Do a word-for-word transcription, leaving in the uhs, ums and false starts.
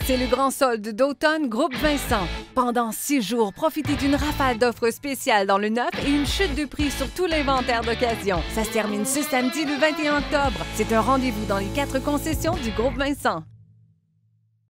C'est le grand solde d'automne Groupe Vincent. Pendant six jours, profitez d'une rafale d'offres spéciales dans le neuf et une chute de prix sur tout l'inventaire d'occasion. Ça se termine ce samedi le vingt et un octobre. C'est un rendez-vous dans les quatre concessions du Groupe Vincent.